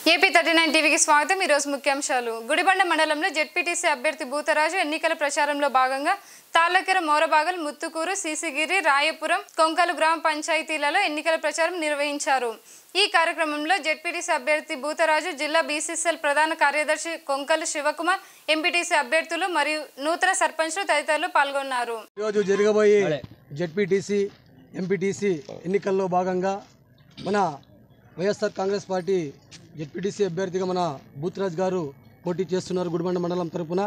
AP 39 టీవీకి స్వాగతం। ఈ రోజు ముఖ్యాంశాలు। గుడిబండ మండలంలో జెడ్పీటీసీ అభ్యర్థి భూతరాజు ఎన్నికల ప్రచారంలో భాగంగా తాళ్ళకెర మోరబాగల్ ముత్తుకూరు సీసీగిరి రాయపురం కొంకలు గ్రామ పంచాయతీలలో ఎన్నికల ప్రచారం నిర్వహించారు। ఈ కార్యక్రమంలో జెడ్పీటీసీ అభ్యర్థి భూతరాజు, జిల్లా బీసీసీఎల్ ప్రధాన కార్యదర్శి కొంకలు శివకుమార్, ఎంపీటీసీ అభ్యర్థులు మరియు నూతన సర్పంచ్లు తదితరులు పాల్గొన్నారు। ఈ రోజు జరగబోయే జెడ్పీటీసీ ఎంపీటీసీ ఎన్నికల్లో భాగంగా మన వైఎస్ఆర్ కాంగ్రెస్ పార్టీ జెడ్పీటీసీ అభ్యర్థిగా మన భూతరాజ్ గారు పోటీ చేస్తున్నారు గుడిబండ మండలం తరపున।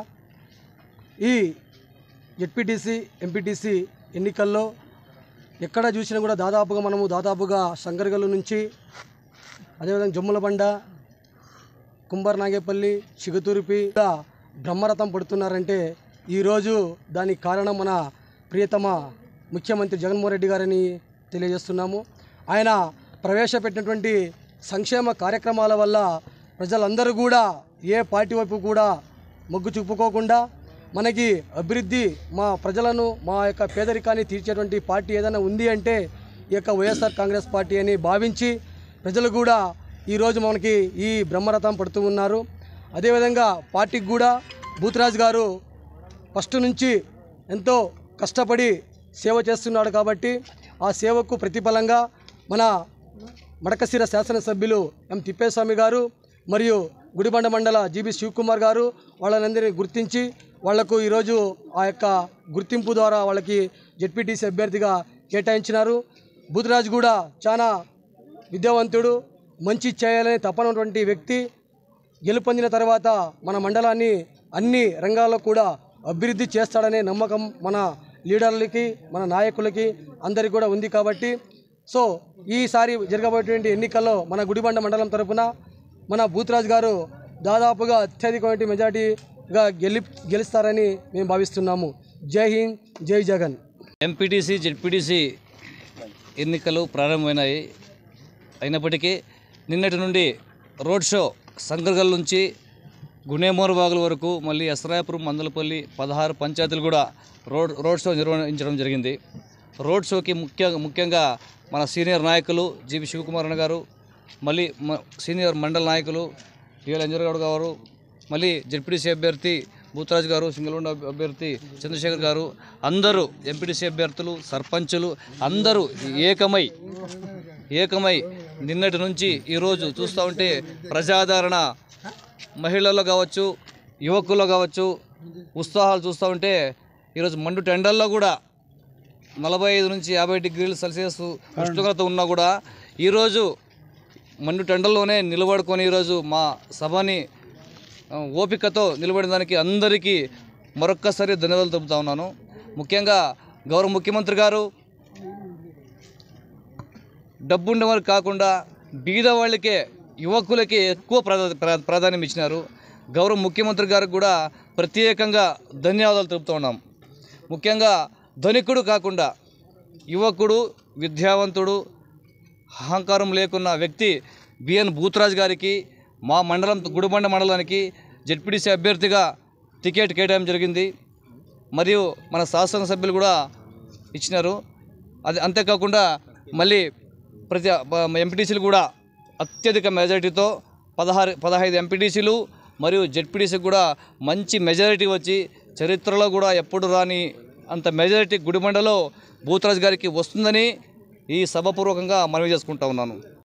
ఈ జెడ్పీటీసీ ఎంపీటీసీ ఎన్నికల్లో ఎక్కడ చూసినా కూడా దాదాపుగా శంకరగల్లు నుంచి అదేవిధంగా జమ్ములబండ, కుంబర్ నాగేపల్లి, చిగతూరుపి బ్రహ్మరథం పడుతున్నారంటే ఈరోజు దానికి కారణం మన ప్రియతమ ముఖ్యమంత్రి జగన్మోహన్ రెడ్డి గారని తెలియజేస్తున్నాము। ఆయన ప్రవేశపెట్టినటువంటి సంక్షేమ కార్యక్రమాల వల్ల ప్రజలందరూ కూడా ఏ పార్టీ వైపు కూడా మొగ్గు చూపుకోకుండా మనకి అభివృద్ధి, మా ప్రజలను, మా యొక్క పేదరికాన్ని తీర్చేటువంటి పార్టీ ఏదైనా ఉంది అంటే ఈ యొక్క వైఎస్ఆర్ కాంగ్రెస్ పార్టీ అని భావించి ప్రజలు కూడా ఈరోజు మనకి ఈ బ్రహ్మరథం పడుతూ ఉన్నారు। అదేవిధంగా పార్టీకి కూడా భూతరాజ్ గారు ఫస్ట్ నుంచి ఎంతో కష్టపడి సేవ చేస్తున్నాడు కాబట్టి ఆ సేవకు ప్రతిఫలంగా మన మడకశిర శాసనసభ్యులు ఎం తిప్పేస్వామి గారు మరియు గుడిబండ మండల జీబీ శివకుమార్ గారు వాళ్ళందరినీ గుర్తించి వాళ్లకు ఈరోజు ఆ యొక్క గుర్తింపు ద్వారా వాళ్ళకి జెడ్పీటీసీ అభ్యర్థిగా కేటాయించినారు। భూతరాజ్ కూడా చాలా విద్యావంతుడు, మంచి చేయాలని తపనటువంటి వ్యక్తి। గెలుపొందిన తర్వాత మన మండలాన్ని అన్ని రంగాల్లో కూడా అభివృద్ధి చేస్తాడనే నమ్మకం మన లీడర్లకి, మన నాయకులకి అందరికీ కూడా ఉంది కాబట్టి ఈసారి జరగబోయేటువంటి ఎన్నికల్లో మన గుడిబండ మండలం తరపున మన భూతరాజ్ గారు దాదాపుగా అత్యధికమైన మెజార్టీగా గెలుస్తారని మేము భావిస్తున్నాము। జై హింద్, జై జగన్। ఎంపీటీసీ జెడ్పీటీసీ ఎన్నికలు ప్రారంభమైనాయి। అయినప్పటికీ నిన్నటి నుండి రోడ్ షో సంకర్గల్ నుంచి గునేమోరబాగుల వరకు, మళ్ళీ ఎస్రాయపురం, మందలపల్లి 16 పంచాయతీలు కూడా రోడ్ షో నిర్వహించడం జరిగింది। రోడ్ షోకి ముఖ్యంగా మన సీనియర్ నాయకులు జీవి శివకుమార్ అన్న గారు, మళ్ళీ సీనియర్ మండల నాయకులు డిఎల్ అంజర్గౌడ్ గారు, మళ్ళీ జెడ్పీటీసీ అభ్యర్థి భూతరాజ్ గారు, సింగల్గొండ అభ్యర్థి చంద్రశేఖర్ గారు, అందరూ ఎంపీటీసీ అభ్యర్థులు, సర్పంచులు అందరూ ఏకమై నిన్నటి నుంచి ఈరోజు చూస్తూ ఉంటే ప్రజాదరణ మహిళల్లో కావచ్చు, యువకుల్లో కావచ్చు ఉత్సాహాలు చూస్తూ ఉంటే ఈరోజు మండు టెండల్లో కూడా 45 నుంచి 50 డిగ్రీల సెల్సియస్ ఉష్ణోగ్రత ఉన్నా కూడా ఈరోజు మండు టెండల్లోనే నిలబడుకొని ఈరోజు మా సభని ఓపికతో నిలబడిన దానికి అందరికీ మరొక్కసారి ధన్యవాదాలు తెలుపుతా ఉన్నాను। ముఖ్యంగా గౌరవ ముఖ్యమంత్రి గారు డబ్బుండేవారు కాకుండా బీద వాళ్ళకే, యువకులకే ఎక్కువ ప్రాధాన్యం ఇచ్చినారు। గౌరవ ముఖ్యమంత్రి గారికి కూడా ప్రత్యేకంగా ధన్యవాదాలు తెలుపుతూ ఉన్నాం। ముఖ్యంగా ధనికుడు కాకుండా యువకుడు, విద్యావంతుడు, అహంకారం లేకున్న వ్యక్తి బిఎన్ భూతరాజ్ గారికి మా మండలం గుడిబండ మండలానికి జెడ్పీటీసీ అభ్యర్థిగా టికెట్ కేటాయించడం జరిగింది। మరియు మన శాసనసభ్యులు కూడా ఇచ్చినారు। అది అంతేకాకుండా మళ్ళీ ప్రతి ఎంపీటీసీలు కూడా అత్యధిక మెజారిటీతో 15 ఎంపీటీసీలు మరియు జెడ్పీటీసీకి కూడా మంచి మెజారిటీ వచ్చి చరిత్రలో కూడా ఎప్పుడు రాని అంత మెజారిటీ గుడిబండలో భూతరాజ్ గారికి వస్తుందని ఈ సభాపూర్వకంగా మనవి చేసుకుంటా ఉన్నాను।